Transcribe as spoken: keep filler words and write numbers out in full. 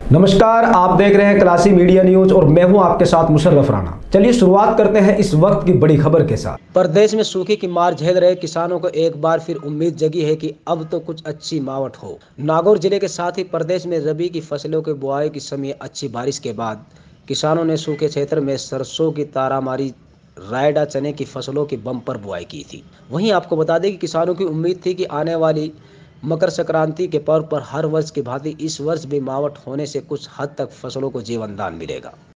नमस्कार, आप देख रहे हैं क्लासी मीडिया न्यूज और मैं हूं आपके साथ मुशर्रफ राणा। चलिए शुरुआत करते हैं इस वक्त की बड़ी खबर के साथ। प्रदेश में सूखे की मार झेल रहे किसानों को एक बार फिर उम्मीद जगी है कि अब तो कुछ अच्छी मावट हो। नागौर जिले के साथ ही प्रदेश में रबी की फसलों के बुआई के समय अच्छी बारिश के बाद किसानों ने सूखे क्षेत्र में सरसों की तारामारी, रायडा, चने की फसलों की बम्पर बुआई की थी। वहीं आपको बता दें कि किसानों की उम्मीद थी कि आने वाली मकर संक्रांति के पर्व पर हर वर्ष की भांति इस वर्ष भी मावट होने से कुछ हद तक फसलों को जीवनदान मिलेगा।